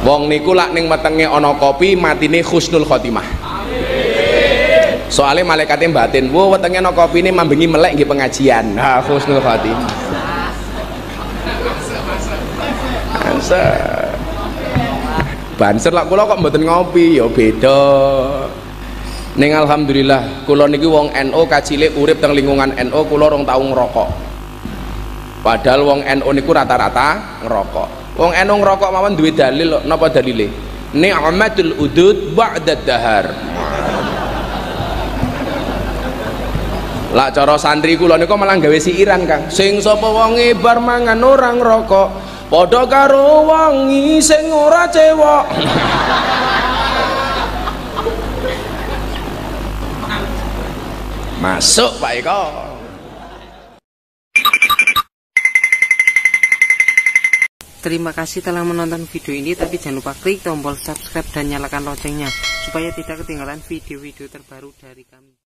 Wong niku lak ning wetenge ana kopi matine husnul khotimah. Soalnya malaikatnya batin, wo wetenge ana kopi ini mambengi melek nggih pengajian. Nah, husnul khotimah. Banser lah kula kok mboten ngopi ya beda. Ning alhamdulillah kula niki wong NU kacilik urip teng lingkungan NU kula rong tau ngerokok. Padahal wong NU niku rata-rata ngerokok. Wong NU ngerokok mawon duwe dalil napa dalile? Ni'matul udud ba'da dahar. Lah cara santri kula niku malah gawe siiran Kang. Sing sapa wonge bar mangan ora ngerokok, padha karo wonge sing ora cewek. Masuk Pak Eko. Terima kasih telah menonton video ini, tapi jangan lupa klik tombol subscribe dan nyalakan loncengnya supaya tidak ketinggalan video-video terbaru dari kami.